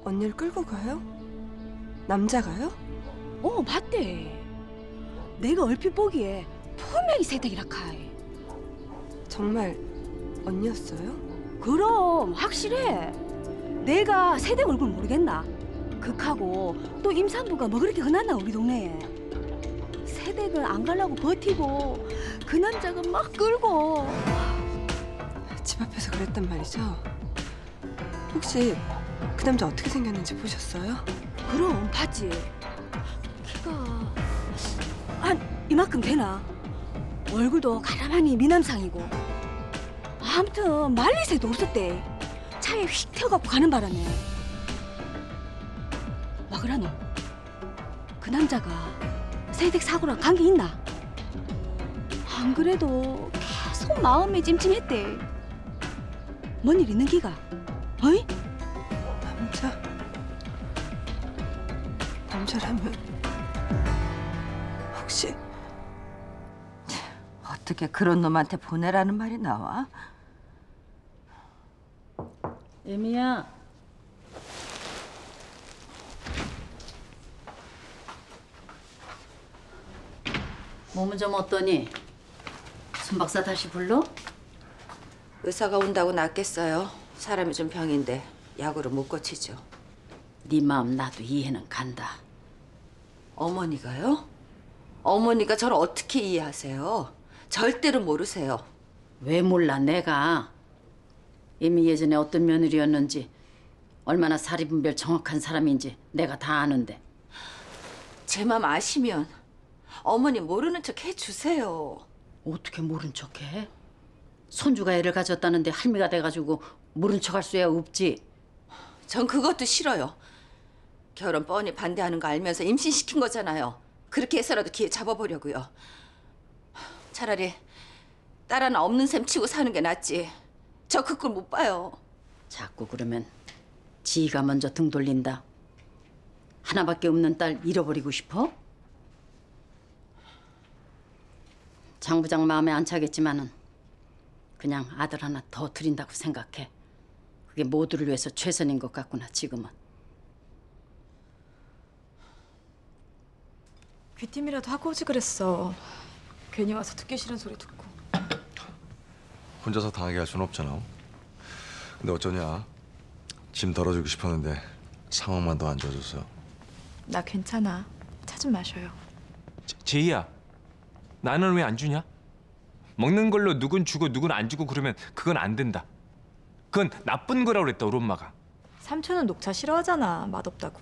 언니를 끌고 가요? 남자가요? 맞대. 내가 얼핏 보기에 분명히 세댁이라 카이. 정말 언니였어요? 그럼 확실해. 내가 세댁 얼굴 모르겠나? 극하고 또 임산부가 뭐 그렇게 흔하나 우리 동네에. 세댁은 안 가려고 버티고 그 남자가 막 끌고. 집 앞에서 그랬단 말이죠? 혹시 그 남자 어떻게 생겼는지 보셨어요? 그럼 봤지. 키가 한 이만큼 되나? 얼굴도 가라만히 미남상이고. 아무튼 말릴 새도 없었대. 차에 휙 태워갖고 가는 바람에. 와 그라노? 그 남자가 세댁 사고랑 관계 있나? 안 그래도 계속 마음이 찜찜했대. 뭔 일 있는 기가? 어이? 남자라면 혹시 어떻게 그런 놈한테 보내라는 말이 나와? 애미야. 몸은 좀 어떠니? 손 박사 다시 불러? 의사가 온다고 낫겠어요. 사람이 좀 병인데 약으로 못 고치죠. 네 마음 나도 이해는 간다. 어머니가요? 어머니가 저를 어떻게 이해하세요? 절대로 모르세요. 왜 몰라 내가. 이미 예전에 어떤 며느리였는지 얼마나 사리분별 정확한 사람인지 내가 다 아는데. 제 맘 아시면 어머니 모르는 척 해주세요. 어떻게 모른 척해? 손주가 애를 가졌다는데 할미가 돼가지고 모른 척할 수야 없지. 전 그것도 싫어요. 결혼 뻔히 반대하는 거 알면서 임신시킨 거잖아요. 그렇게 해서라도 기회 잡아보려고요. 차라리 딸 하나 없는 셈 치고 사는 게 낫지. 저 그 꼴 못 봐요. 자꾸 그러면 지가 먼저 등 돌린다. 하나밖에 없는 딸 잃어버리고 싶어? 장 부장 마음에 안 차겠지만은 그냥 아들 하나 더 드린다고 생각해. 그게 모두를 위해서 최선인 것 같구나 지금은. 귀띔이라도 하고 오지 그랬어. 괜히 와서 듣기 싫은 소리 듣고. 혼자서 당하게 할 수는 없잖아. 근데 어쩌냐. 짐 덜어주고 싶었는데 상황만 더 안 좋아져서. 나 괜찮아. 차 좀 마셔요. 제이야, 나는 왜 안 주냐? 먹는 걸로 누군 주고 누군 안 주고 그러면 그건 안 된다. 그건 나쁜 거라고 그랬다 우리 엄마가. 삼촌은 녹차 싫어하잖아. 맛없다고.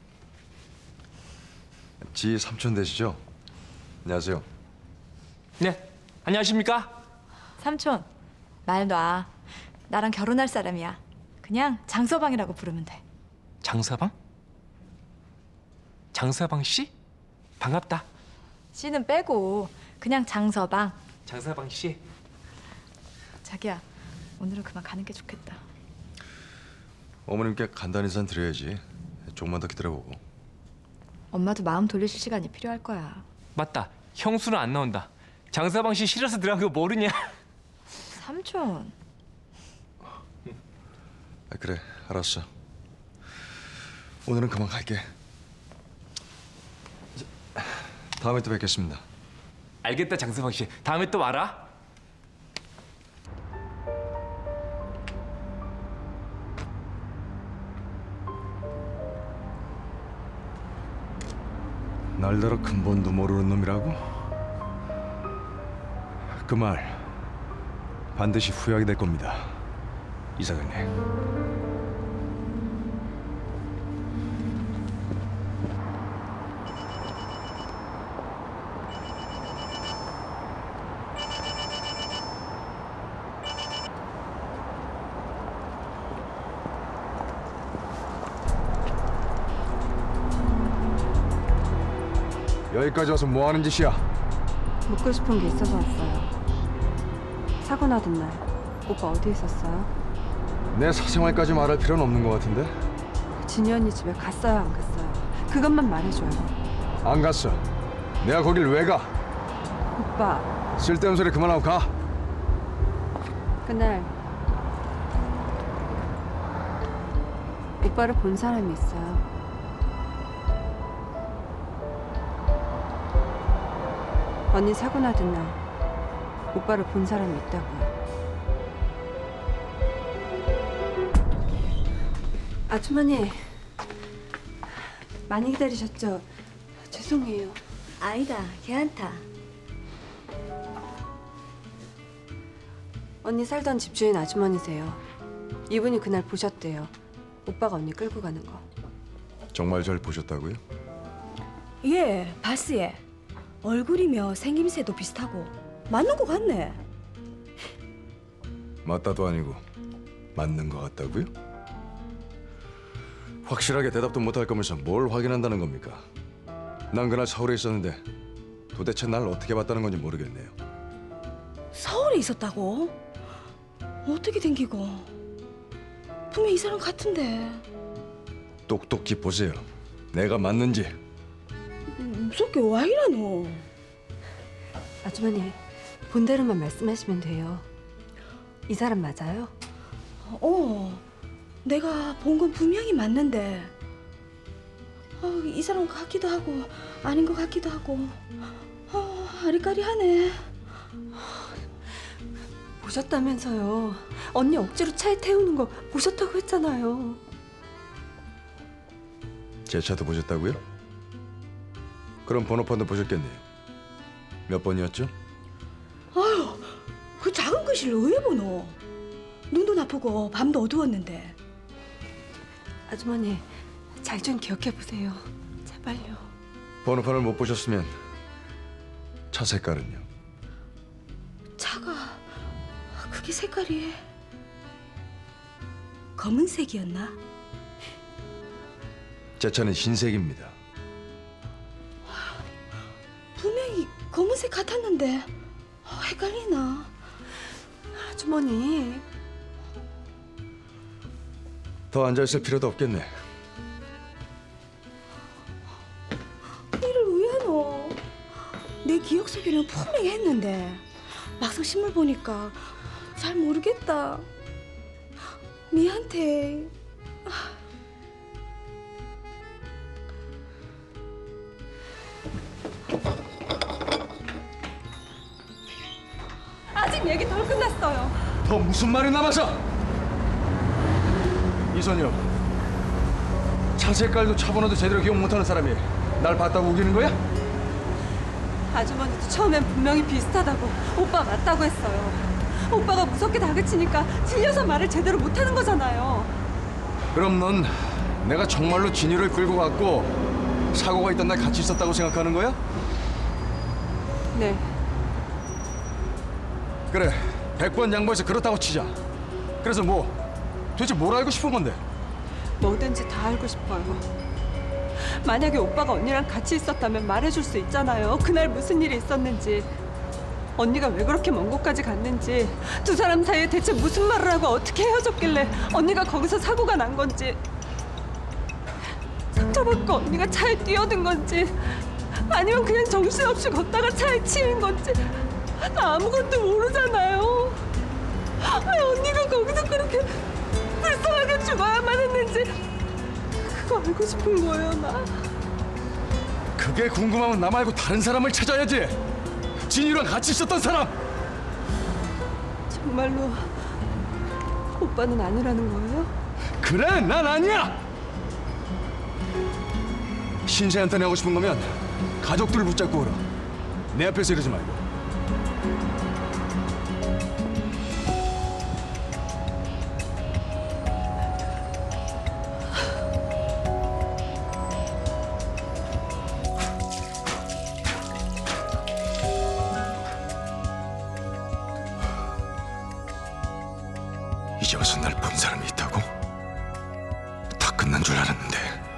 지 삼촌 되시죠? 안녕하세요. 네, 안녕하십니까? 삼촌, 말 놔. 나랑 결혼할 사람이야. 그냥 장서방이라고 부르면 돼. 장사방? 장사방 씨? 반갑다. 씨는 빼고 그냥 장서방. 장사방 씨. 자기야, 오늘은 그만 가는 게 좋겠다. 어머님께 간단히 인사 드려야지. 조금만 더 기다려보고. 엄마도 마음 돌리실 시간이 필요할 거야. 맞다, 형수는 안 나온다. 장사방 씨 싫어서 들어간 거 모르냐? 삼촌. 그래, 알았어. 오늘은 그만 갈게. 다음에 또 뵙겠습니다. 알겠다, 장사방 씨. 다음에 또 와라. 날더러 근본도 모르는 놈이라고? 그 말 반드시 후회하게 될 겁니다, 이사장님. 여기까지 와서 뭐 하는 짓이야? 묻고 싶은 게 있어서 왔어요. 사고 나던 날 오빠 어디 있었어요? 내 사생활까지 말할 필요는 없는 것 같은데? 진희 언니 집에 갔어요, 안 갔어요? 그것만 말해줘요. 안 갔어. 내가 거길 왜 가? 오빠, 쓸데없는 소리 그만하고 가. 그날 오빠를 본 사람이 있어요. 언니 사고 나던 날 오빠를 본 사람이 있다고요. 아주머니 많이 기다리셨죠? 죄송해요. 아니다, 괜찮다. 언니 살던 집주인 아주머니세요. 이분이 그날 보셨대요. 오빠가 언니 끌고 가는 거. 정말 잘 보셨다고요? 예, 봤어 얘. 얼굴이며 생김새도 비슷하고 맞는 거 같네. 맞다도 아니고 맞는 것 같다고요? 확실하게 대답도 못할 거면서 뭘 확인한다는 겁니까? 난 그날 서울에 있었는데 도대체 날 어떻게 봤다는 건지 모르겠네요. 서울에 있었다고? 어떻게 댕기고? 분명 이 사람 같은데. 똑똑히 보세요. 내가 맞는지. 무섭게 와 이러노? 아주머니 본대로만 말씀하시면 돼요. 이 사람 맞아요? 내가 본 건 분명히 맞는데 이 사람 같기도 하고 아닌 것 같기도 하고 아리까리하네. 보셨다면서요. 언니 억지로 차에 태우는 거 보셨다고 했잖아요. 제 차도 보셨다고요? 그럼 번호판도 보셨겠네요. 몇 번이었죠? 아유, 그 작은 글씨를 왜 보노? 눈도 나쁘고 밤도 어두웠는데. 아주머니 잘 좀 기억해 보세요. 제발요. 번호판을 못 보셨으면 차 색깔은요? 차가 그게 색깔이 검은색이었나? 제 차는 흰색입니다. 분명히 검은색 같았는데 헷갈리나? 아주머니 더 앉아있을 필요도 없겠네. 이를 왜 하노? 내 기억 속에는 분명히 했는데 막상 실물 보니까 잘 모르겠다. 니한테 아직 얘기 덜 끝났어요. 더 무슨 말이 남아서? 이선영, 차 색깔도 차 번호도 제대로 기억 못하는 사람이 날 봤다고 우기는 거야? 아주머니도 처음엔 분명히 비슷하다고 오빠 맞다고 했어요. 오빠가 무섭게 다그치니까 질려서 말을 제대로 못하는 거잖아요. 그럼 넌 내가 정말로 진유를 끌고 갔고 사고가 있던 날 같이 있었다고 생각하는 거야? 네. 그래, 100번 양보해서 그렇다고 치자. 그래서 뭐, 도대체 뭘 알고 싶은 건데? 뭐든지 다 알고 싶어요. 만약에 오빠가 언니랑 같이 있었다면 말해줄 수 있잖아요. 그날 무슨 일이 있었는지, 언니가 왜 그렇게 먼 곳까지 갔는지, 두 사람 사이에 대체 무슨 말을 하고 어떻게 헤어졌길래 언니가 거기서 사고가 난 건지, 상처받고 언니가 차에 뛰어든 건지, 아니면 그냥 정신없이 걷다가 차에 치인 건지 나 아무것도 모르잖아요. 왜 언니가 거기서 그렇게 불쌍하게 죽어야만 했는지 그거 알고 싶은 거예요, 나. 그게 궁금하면 나 말고 다른 사람을 찾아야지. 진유랑 같이 있었던 사람. 정말로 오빠는 아니라는 거예요? 그래, 난 아니야. 신세한테 내고 싶은 거면 가족들을 붙잡고 오라. 내 앞에서 이러지 말고. 이제 와서 날 본 사람이 있다고? 다 끝난 줄 알았는데.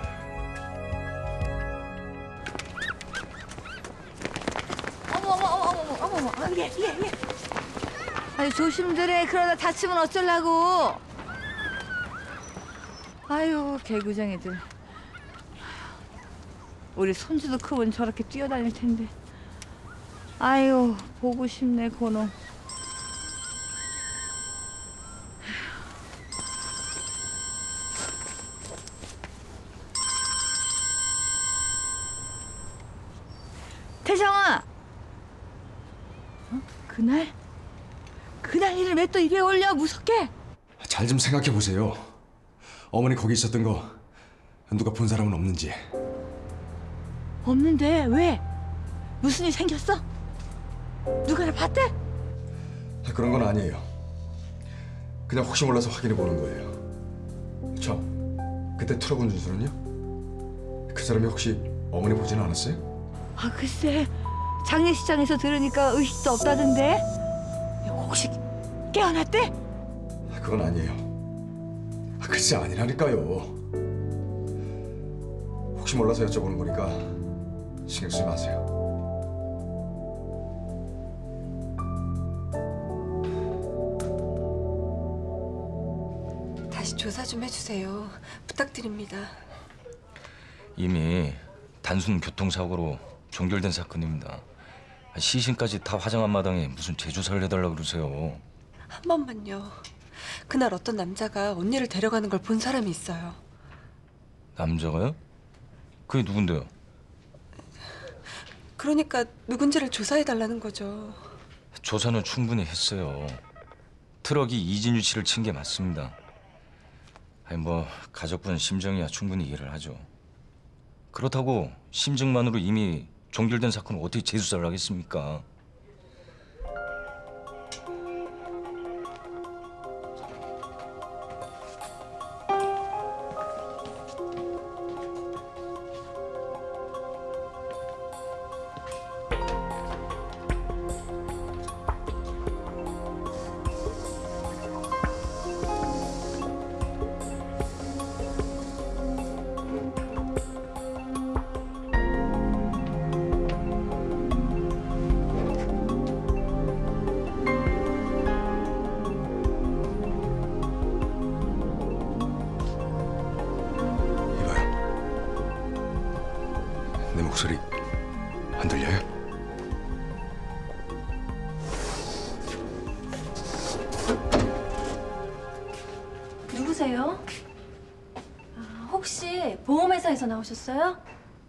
아유 조심들 해. 그러다 다치면 어쩌려고. 아유 개구쟁이들. 우리 손주도 크면 저렇게 뛰어다닐 텐데. 아유 보고 싶네 고놈. 혜정아. 그날 일을 왜 또 입에 올려 무섭게? 잘 좀 생각해 보세요. 어머니 거기 있었던 거 누가 본 사람은 없는지. 없는데 왜? 무슨 일 생겼어? 누가 나 봤대? 그런 건 아니에요. 그냥 혹시 몰라서 확인해 보는 거예요. 저 그때 트럭 운전수는요? 그 사람이 혹시 어머니 보지는 않았어요? 아 글쎄 장례식장에서 들으니까 의식도 없다던데. 혹시 깨어났대? 그건 아니에요. 글쎄 아니라니까요. 혹시 몰라서 여쭤보는 거니까 신경 쓰지 마세요. 다시 조사 좀 해주세요. 부탁드립니다. 이미 단순 교통사고로 종결된 사건입니다. 시신까지 다 화장한 마당에 무슨 재조사를 해달라고 그러세요. 한 번만요. 그날 어떤 남자가 언니를 데려가는 걸 본 사람이 있어요. 남자가요? 그게 누군데요? 그러니까 누군지를 조사해달라는 거죠. 조사는 충분히 했어요. 트럭이 이진유 씨를 친 게 맞습니다. 아니 뭐 가족분 심정이야 충분히 이해를 하죠. 그렇다고 심증만으로 이미 종결된 사건을 어떻게 재수사를 하겠습니까? 내 목소리 안 들려요? 누구세요? 혹시 보험회사에서 나오셨어요?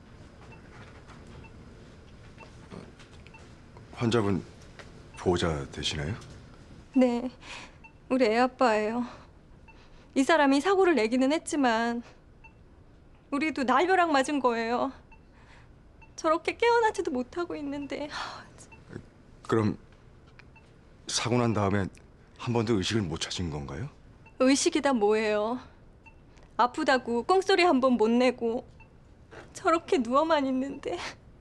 환자분 보호자 되시나요? 네, 우리 애 아빠예요. 이 사람이 사고를 내기는 했지만 우리도 날벼락 맞은 거예요. 저렇게 깨어나지도 못하고 있는데. 그럼 사고 난 다음에 한 번도 의식을 못 찾은 건가요? 의식이다 뭐예요. 아프다고 꽁소리 한 번 못 내고 저렇게 누워만 있는데.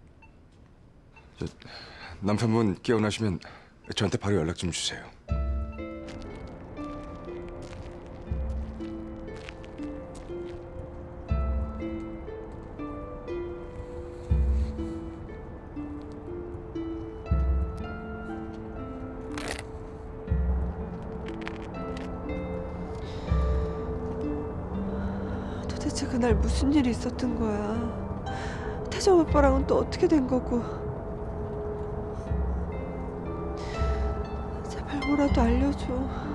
남편분 깨어나시면 저한테 바로 연락 좀 주세요. 도대체 그날 무슨 일이 있었던 거야? 태정 오빠랑은 또 어떻게 된 거고? 제발 뭐라도 알려줘.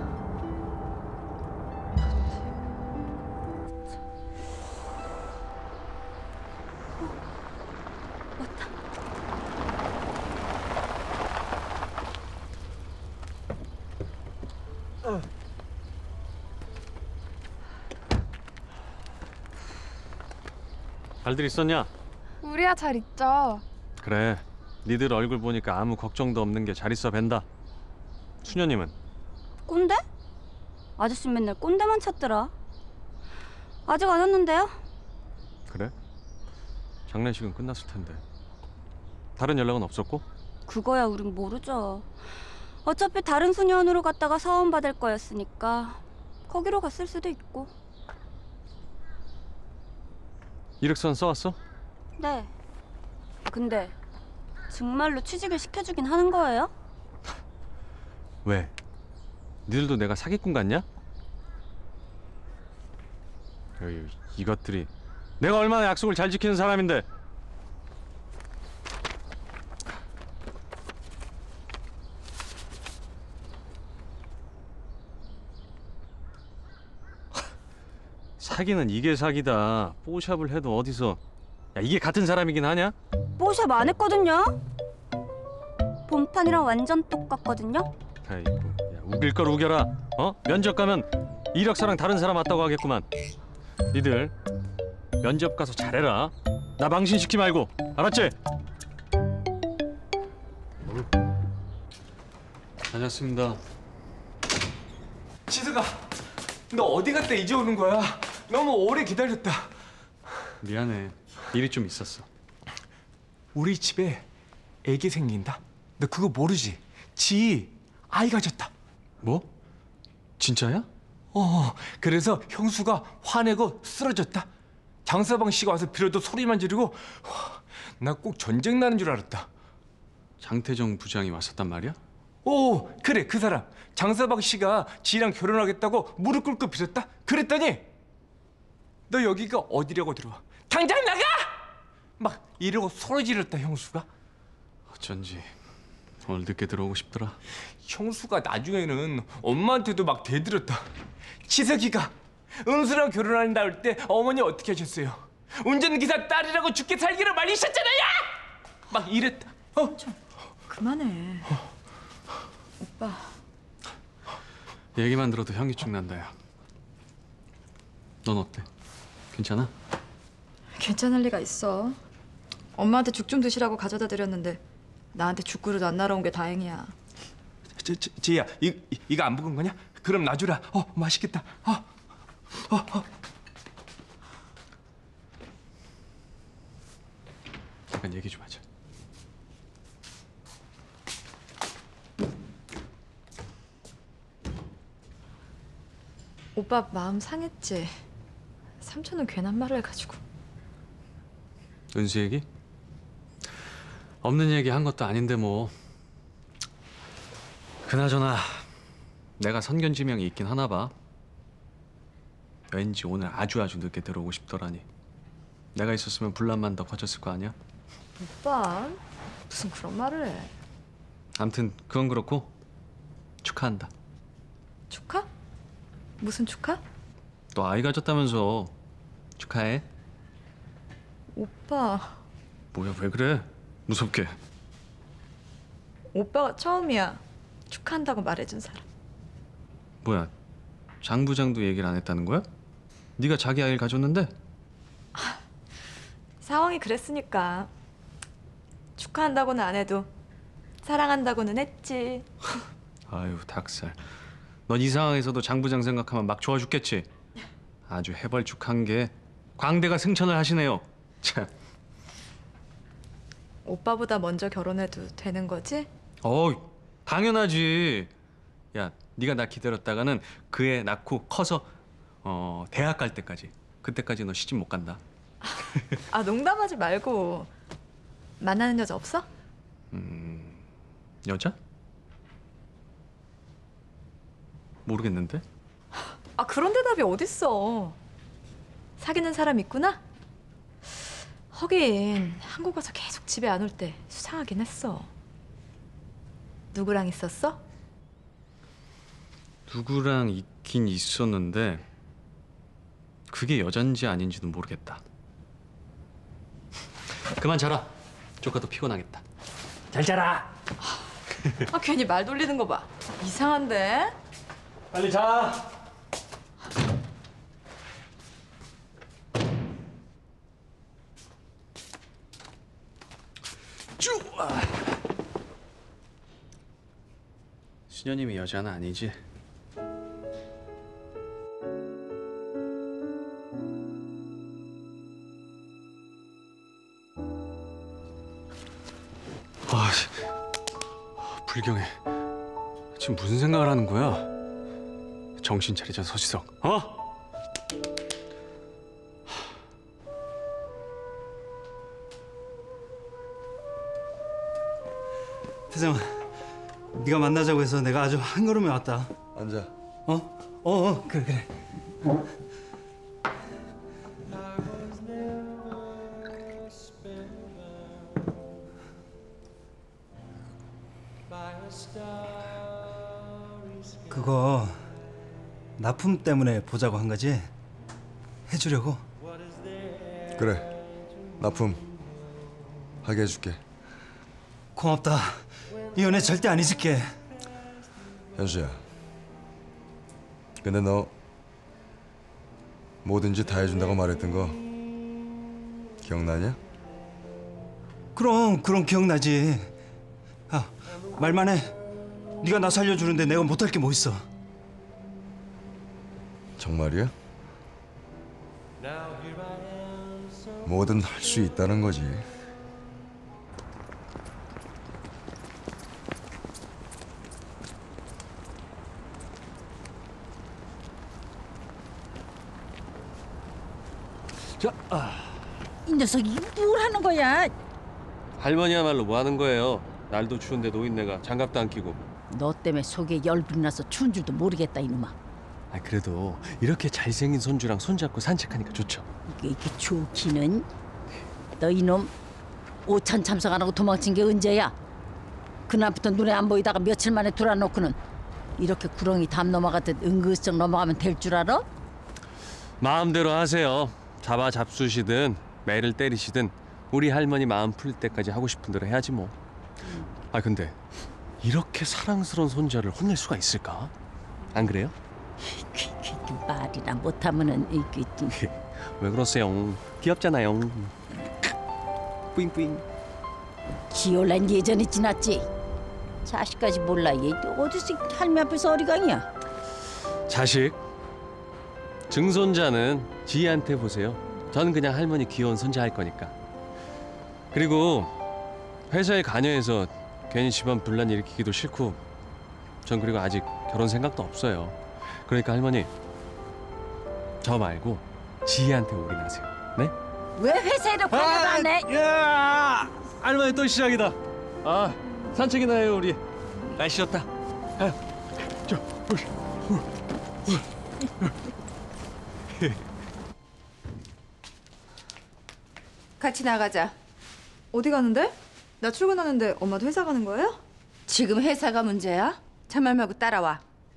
잘들 있었냐? 우리야 잘 있죠. 그래, 니들 얼굴 보니까 아무 걱정도 없는 게 잘 있어 뵌다. 수녀님은? 꼰대? 아저씨 맨날 꼰대만 찾더라. 아직 안 왔는데요? 그래? 장례식은 끝났을 텐데. 다른 연락은 없었고? 그거야 우린 모르죠. 어차피 다른 수녀원으로 갔다가 사원 받을 거였으니까 거기로 갔을 수도 있고. 이력서는 써왔어? 네. 근데 정말로 취직을 시켜주긴 하는 거예요? 왜? 니들도 내가 사기꾼 같냐? 어이, 이것들이 내가 얼마나 약속을 잘 지키는 사람인데. 사기는 이게 사기다. 뽀샵을 해도 어디서. 야, 이게 같은 사람이긴 하냐? 뽀샵 안 했거든요? 본판이랑 완전 똑같거든요. 아이고, 야, 우길 걸 우겨라. 면접 가면 이력서랑 다른 사람 왔다고 하겠구만. 니들 면접 가서 잘해라. 나 망신시키지 말고, 알았지? 다녔습니다. 지석아, 너 어디 갔다 이제 오는 거야? 너무 오래 기다렸다. 미안해. 일이 좀 있었어. 우리 집에 애기 생긴다. 너 그거 모르지? 지 아이 가졌다. 뭐? 진짜야? 그래서 형수가 화내고 쓰러졌다. 장서방 씨가 와서 빌어도 소리만 지르고 나 꼭 전쟁 나는 줄 알았다. 장태정 부장이 왔었단 말이야? 오, 그래, 그 사람. 장서방 씨가 지랑 결혼하겠다고 무릎 꿇고 빌었다. 그랬더니 너 여기가 어디라고 들어와? 당장 나가! 막 이러고 소리 지르었다, 형수가. 어쩐지 오늘 늦게 들어오고 싶더라. 형수가 나중에는 엄마한테도 막 대들었다. 지석이가 은수랑 결혼한다 할 때 어머니 어떻게 하셨어요? 운전기사 딸이라고 죽게 살기를 말리셨잖아요! 막 이랬다. 그만해. 오빠. 얘기만 들어도 현기증 난다, 야. 넌 어때? 괜찮아? 괜찮을 리가 있어. 엄마한테 죽 좀 드시라고 가져다 드렸는데 나한테 죽그릇 안 날아온 게 다행이야. 지희야, 이거 안 묵은 거냐? 그럼 놔주라. 맛있겠다. 잠깐 얘기 좀 하자. 오빠 마음 상했지? 삼촌은 괜한 말을 해가지고. 은수 얘기? 없는 얘기 한 것도 아닌데 뭐. 그나저나 내가 선견지명이 있긴 하나 봐. 왠지 오늘 아주 늦게 들어오고 싶더라니. 내가 있었으면 분란만 더 커졌을 거 아니야? 오빠 무슨 그런 말을 해. 암튼 그건 그렇고 축하한다. 축하? 무슨 축하? 너 아이 가졌다면서. 축하해. 오빠. 뭐야, 왜 그래? 무섭게. 오빠가 처음이야. 축하한다고 말해준 사람. 뭐야, 장 부장도 얘기를 안 했다는 거야? 네가 자기 아이를 가졌는데? 상황이 그랬으니까. 축하한다고는 안 해도 사랑한다고는 했지. 아유, 닭살. 넌 이 상황에서도 장 부장 생각하면 막 좋아 죽겠지? 아주 해벌쭉한 게 광대가 승천을 하시네요. 참. 오빠보다 먼저 결혼해도 되는 거지? 당연하지. 야, 네가 나 기다렸다가는 그 애 낳고 커서 대학 갈 때까지. 그때까지 너 시집 못 간다. 아, 농담하지 말고. 만나는 여자 없어? 여자? 모르겠는데? 아, 그런 대답이 어딨어. 사귀는 사람 있구나? 하긴 한국 와서 계속 집에 안 올 때 수상하긴 했어. 누구랑 있었어? 누구랑 있긴 있었는데 그게 여잔지 아닌지는 모르겠다. 그만 자라. 조카도 피곤하겠다. 잘 자라. 아, 괜히 말 돌리는 거 봐. 이상한데? 빨리 자. 수녀님이 여자는 아니지? 불경해. 지금 무슨 생각을 하는 거야? 정신 차리자, 서지석. 태정아, 네가 만나자고 해서 내가 아주 한 걸음에 왔다. 앉아. 그래. 그거 납품 때문에 보자고 한 거지? 해주려고? 그래, 납품 하게 해줄게. 고맙다. 이 은혜 절대 안 잊을게. 현수야. 근데 너 뭐든지 다 해준다고 말했던 거 기억나냐? 그럼 기억나지. 아, 말만 해. 네가 나 살려주는데 내가 못할 게 뭐 있어. 정말이야? 뭐든 할 수 있다는 거지. 이 녀석이 뭘 하는 거야? 할머니야말로 뭐 하는 거예요? 날도 추운데 노인네가 장갑도 안 끼고. 너 때문에 속에 열불이 나서 추운 줄도 모르겠다 이놈아. 아 그래도 이렇게 잘생긴 손주랑 손잡고 산책하니까 좋죠. 이게 좋기는. 너 이놈 오찬 참석 안 하고 도망친 게 언제야? 그날부터 눈에 안 보이다가 며칠 만에 돌아놓고는 이렇게 구렁이 담 넘어가듯 은근슬쩍 넘어가면 될 줄 알아? 마음대로 하세요. 잡수시든 매를 때리시든 우리 할머니 마음 풀릴 때까지 하고 싶은 대로 해야지 뭐. 아 근데 이렇게 사랑스러운 손자를 혼낼 수가 있을까? 안 그래요? 말이나 못하면은 이게 왜 그러세요? 귀엽잖아요. 뿌잉뿌잉. 지올란 예전이 지났지. 자식까지 몰라. 얘 어디서 할미 앞에서 어리광이야. 자식 증손자는 지희한테 보세요. 저는 그냥 할머니 귀여운 손자 할 거니까. 그리고 회사에 관여해서 괜히 집안 분란 일으키기도 싫고 전 그리고 아직 결혼 생각도 없어요. 그러니까 할머니 저 말고 지희한테 올인하세요. 네? 왜 회사에도 관여도 안 해? 야! 할머니 또 시작이다. 아 산책이나 해요 우리. 날씨 좋다. 같이 나가자. 어디 가는데? 나 출근하는데 엄마도 회사 가는 거예요? 지금 회사가 문제야? 잔말 말고 따라와.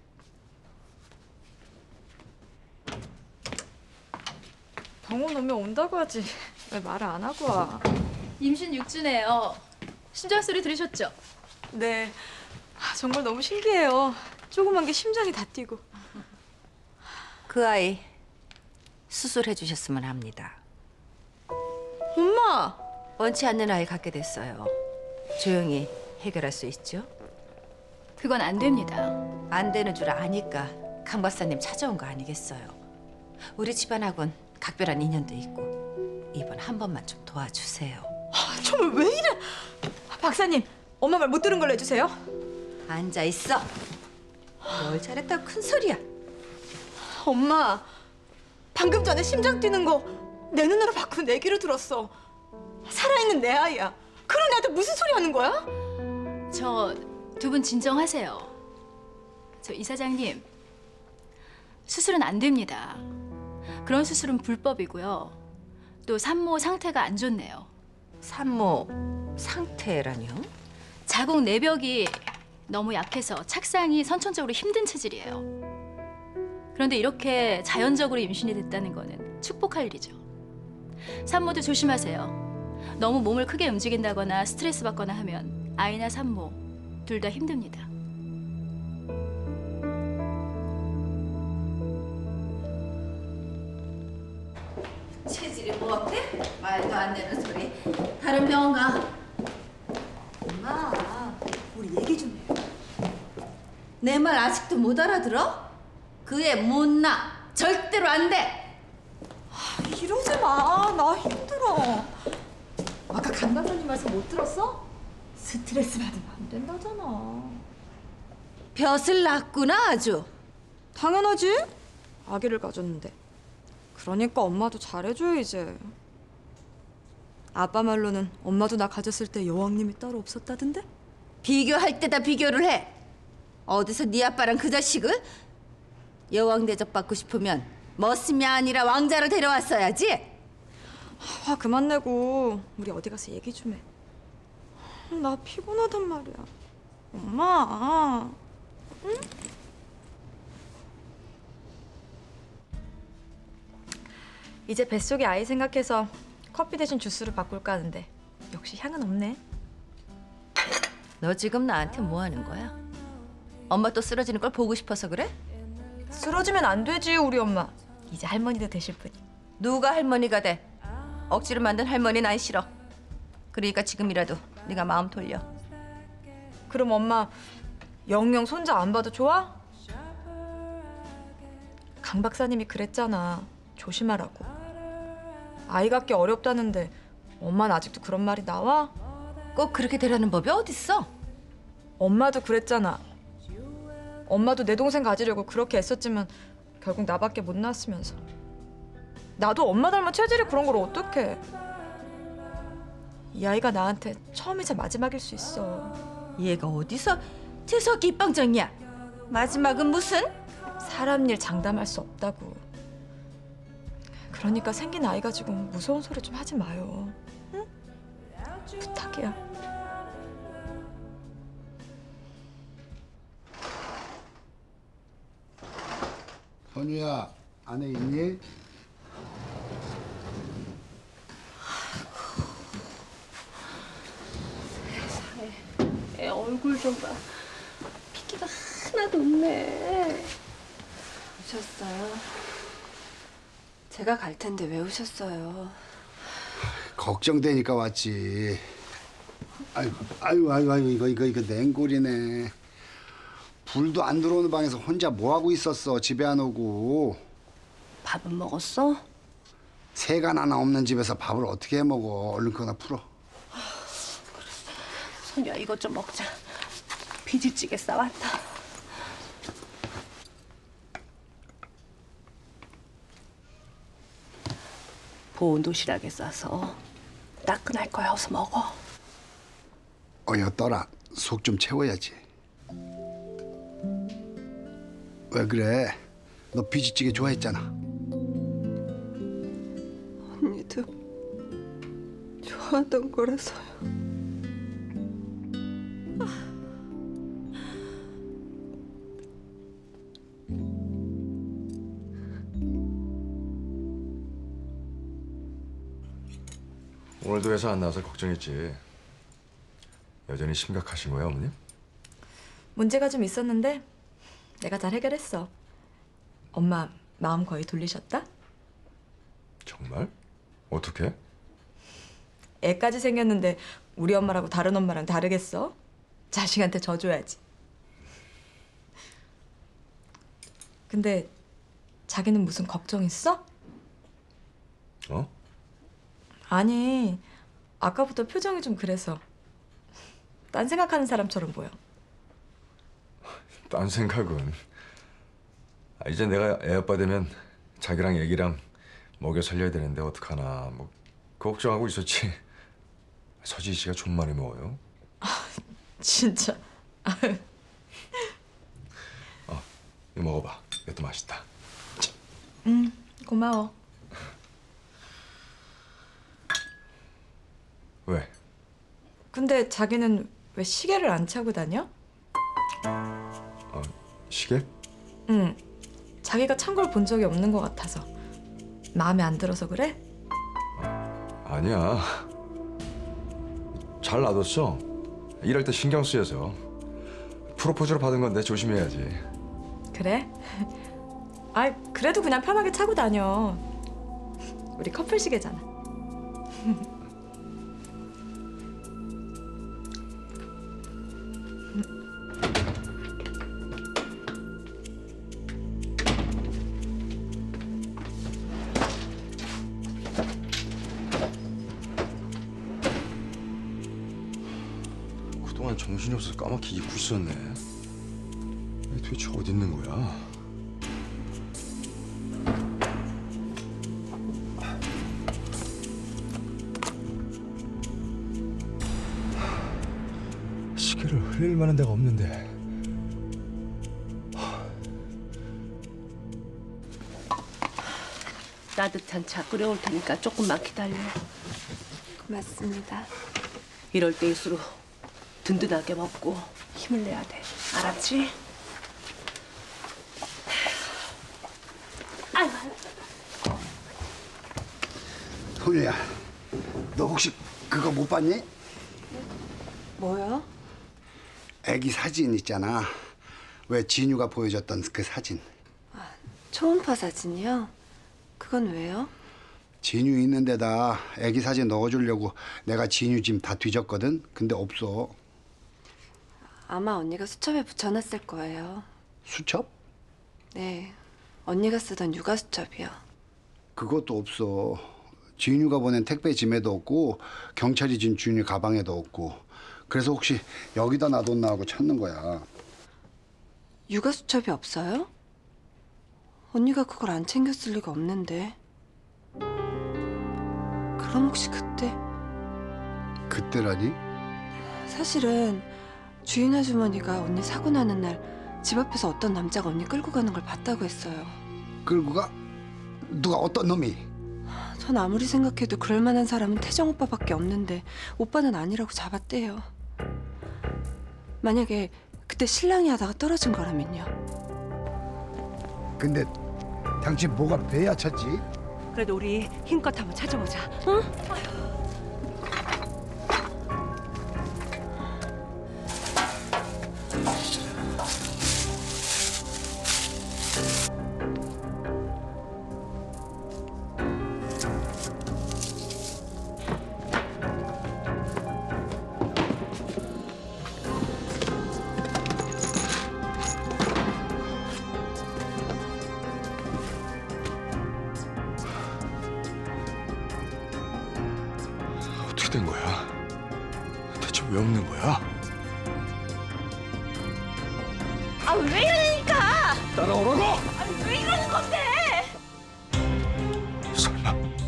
병원 오면 온다고 하지. 왜 말을 안 하고 와? 임신 6주네요. 심장 소리 들으셨죠? 네. 정말 너무 신기해요. 조그만 게 심장이 다 뛰고. 그 아이 수술해 주셨으면 합니다. 엄마! 원치 않는 아이 갖게 됐어요. 조용히 해결할 수 있죠? 그건 안 됩니다. 안 되는 줄 아니까 강 박사님 찾아온 거 아니겠어요? 우리 집안하고는 각별한 인연도 있고 이번 한 번만 좀 도와주세요. 정말 왜 이래? 박사님, 엄마 말 못 들은 걸로 해주세요. 앉아 있어. 뭘 잘했다고 큰 소리야. 엄마, 방금 전에 심장 뛰는 거 내 눈으로 봤고 내 귀로 들었어. 살아있는 내 아이야. 그런 애한테 무슨 소리 하는 거야? 저 두 분 진정하세요. 저 이사장님, 수술은 안 됩니다. 그런 수술은 불법이고요. 또 산모 상태가 안 좋네요. 산모 상태라뇨? 자궁 내벽이 너무 약해서 착상이 선천적으로 힘든 체질이에요. 그런데 이렇게 자연적으로 임신이 됐다는 거는 축복할 일이죠. 산모도 조심하세요. 너무 몸을 크게 움직인다거나 스트레스 받거나 하면 아이나 산모 둘 다 힘듭니다. 체질이 뭐 어때? 말도 안 되는 소리. 다른 병원 가. 엄마, 우리 얘기 좀 해. 내 말 아직도 못 알아들어? 그 애 못나. 절대로 안 돼. 이러지 마. 나 힘들어. 아까 강 박사님 말씀 못 들었어? 스트레스 받으면 안 된다잖아. 벼슬 났구나 아주. 당연하지. 아기를 가졌는데. 그러니까 엄마도 잘해줘요 이제. 아빠 말로는 엄마도 나 가졌을 때 여왕님이 따로 없었다던데? 비교할 때다 비교를 해. 어디서 네 아빠랑 그 자식을? 여왕 대접 받고 싶으면 머슴이 아니라 왕자로 데려왔어야지. 화 그만 내고 우리 어디 가서 얘기 좀 해. 나 피곤하단 말이야. 엄마. 응? 이제 뱃속에 아이 생각해서 커피 대신 주스로 바꿀까 하는데 역시 향은 없네. 너 지금 나한테 뭐 하는 거야? 엄마 또 쓰러지는 걸 보고 싶어서 그래? 쓰러지면 안 되지 우리 엄마. 이제 할머니도 되실 분이. 누가 할머니가 돼? 억지로 만든 할머니 난 싫어. 그러니까 지금이라도 네가 마음 돌려. 그럼 엄마 영영 손자 안 봐도 좋아? 강 박사님이 그랬잖아. 조심하라고. 아이 갖기 어렵다는데 엄마는 아직도 그런 말이 나와? 꼭 그렇게 되라는 법이 어딨어? 엄마도 그랬잖아. 엄마도 내 동생 가지려고 그렇게 애썼지만 결국 나밖에 못 낳았으면서. 나도 엄마 닮은 체질이 그런 걸 어떡해. 이 아이가 나한테 처음이자 마지막일 수 있어. 얘가 어디서 재수없게 입방정이야. 마지막은 무슨? 사람 일 장담할 수 없다고. 그러니까 생긴 아이 가지고 무서운 소리 좀 하지 마요. 응? 부탁이야. 선우야, 안에 있니? 애 얼굴 좀 봐. 핏기가 하나도 없네. 오셨어요? 제가 갈 텐데 왜 오셨어요? 걱정되니까 왔지. 아이고 이거 냉골이네. 불도 안 들어오는 방에서 혼자 뭐 하고 있었어? 집에 안 오고. 밥은 먹었어? 세간 하나 없는 집에서 밥을 어떻게 해 먹어? 얼른 그거나 풀어. 선우야 이것 좀 먹자. 비지찌개 싸왔다. 보온 도시락에 싸서 따끈할 거야. 어서 먹어. 어여 떠라. 속 좀 채워야지. 왜 그래? 너 비지찌개 좋아했잖아. 언니도 좋아하던 거라서요. 오늘도 회사 안 나와서 걱정했지. 여전히 심각하신 거야, 어머님? 문제가 좀 있었는데 내가 잘 해결했어. 엄마 마음 거의 돌리셨다? 정말? 어떻게? 애까지 생겼는데 우리 엄마라고 다른 엄마랑 다르겠어? 자식한테 져줘야지. 근데 자기는 무슨 걱정 있어? 어? 아니, 아까부터 표정이 좀 그래서. 딴 생각하는 사람처럼 보여. 딴 생각은. 이제 내가 애 아빠 되면 자기랑 애기랑 먹여 살려야 되는데 어떡하나. 뭐 그 걱정하고 있었지. 서지희 씨가 좀 많이 먹어요. 진짜. 이거 먹어봐. 이것도 맛있다. 고마워. 왜? 근데 자기는 왜 시계를 안 차고 다녀? 시계? 응. 자기가 찬 걸 본 적이 없는 것 같아서. 마음에 안 들어서 그래? 아니야. 잘 놔뒀어. 일할 때 신경 쓰여서. 프로포즈로 받은 건데 조심해야지. 그래? 아이, 그래도 그냥 편하게 차고 다녀. 우리 커플 시계잖아. 그동안 정신이 없어서 까맣게 잊고 있었네. 이게 도대체 어디 있는 거야? 시계를 흘릴 만한 데가 없는데. 따뜻한 차 끓여올 테니까 조금만 기다려. 고맙습니다. 이럴 때일수록 든든하게 먹고 힘을 내야 돼. 알았지? 소유야, 너 혹시 그거 못 봤니? 뭐야? 애기 사진 있잖아. 왜 진유가 보여줬던 그 사진. 초음파 사진이요? 그건 왜요? 진유 있는 데다 애기 사진 넣어주려고 내가 진유 짐 다 뒤졌거든. 근데 없어. 아마 언니가 수첩에 붙여놨을 거예요. 수첩? 네, 언니가 쓰던 육아 수첩이요. 그것도 없어. 진유가 보낸 택배 짐에도 없고 경찰이 준 진유 가방에도 없고. 그래서 혹시 여기다 놔뒀나 하고 찾는 거야. 육아 수첩이 없어요? 언니가 그걸 안 챙겼을 리가 없는데. 그럼 혹시 그때? 그때라니? 사실은 주인 아주머니가 언니 사고 나는 날 집 앞에서 어떤 남자가 언니 끌고 가는 걸 봤다고 했어요. 끌고 가? 누가 어떤 놈이? 전 아무리 생각해도 그럴 만한 사람은 태정 오빠밖에 없는데 오빠는 아니라고 잡았대요. 만약에 그때 신랑이 하다가 떨어진 거라면요. 근데 당신 뭐가 배야 쳤지? 그래도 우리 힘껏 한번 찾아보자. 응? 어떻게 된 거야? 대체 왜 없는 거야? 아, 왜 이러니까? 따라오라고! 아, 왜 이러는 건데? 설마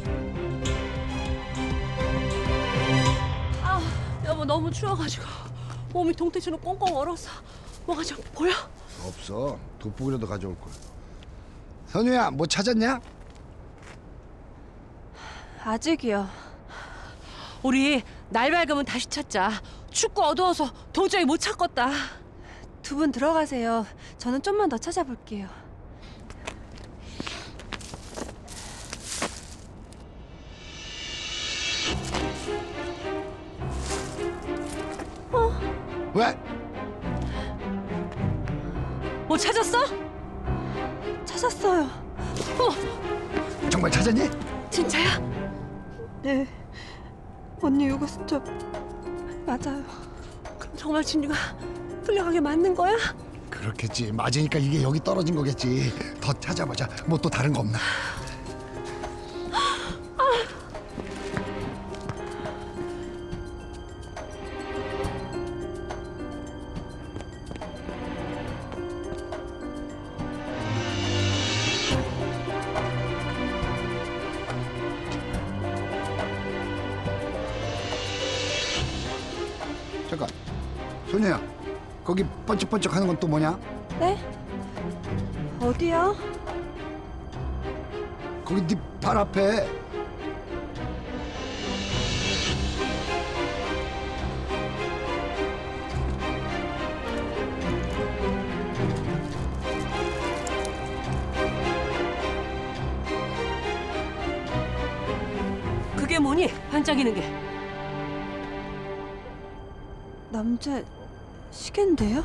아, 여보 너무 추워가지고 몸이 동태처럼 꽁꽁 얼어서 뭐가 좀 보여? 없어. 돋보기라도 가져올 거야. 선우야, 뭐 찾았냐? 아직이요. 우리 날 밝으면 다시 찾자. 춥고 어두워서 도저히 못 찾겠다. 두 분 들어가세요. 저는 좀만 더 찾아볼게요. 왜? 뭐 찾았어? 찾았어요. 정말 찾았니? 진짜야? 네. 언니 육아 수첩 맞아요. 그럼 정말 진유가 풀려가게 맞는 거야? 그렇겠지. 맞으니까 이게 여기 떨어진 거겠지. 더 찾아보자. 뭐 또 다른 거 없나? 잠깐, 소녀야, 거기 번쩍번쩍 하는 건 또 뭐냐? 네? 어디요? 거기 네 발 앞에. 그게 뭐니? 반짝이는 게. 남자 시계인데요?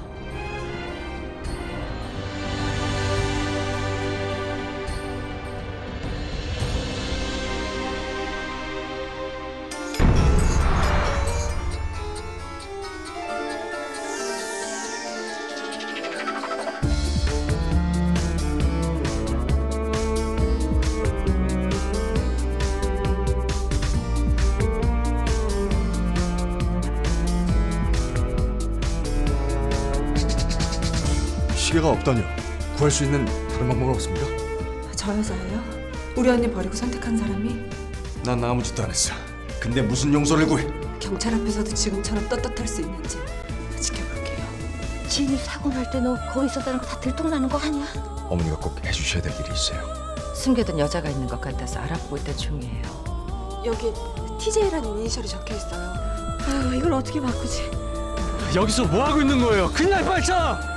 시계가 없다뇨. 구할 수 있는 다른 방법은 없습니까? 저 여자예요? 우리 언니 버리고 선택한 사람이? 난 아무 짓도 안 했어. 근데 무슨 용서를 구해? 경찰 앞에서도 지금처럼 떳떳할 수 있는지 지켜볼게요. 진유 사고 날 때 너 거기 있었다는 거 다 들통나는 거 아니야? 어머니가 꼭 해주셔야 될 일이 있어요. 숨겨둔 여자가 있는 것 같아서 알아보고 있던 중이에요. 여기 TJ라는 이니셜이 적혀 있어요. 아, 이걸 어떻게 바꾸지? 여기서 뭐 하고 있는 거예요? 큰일 날 뻔했잖아.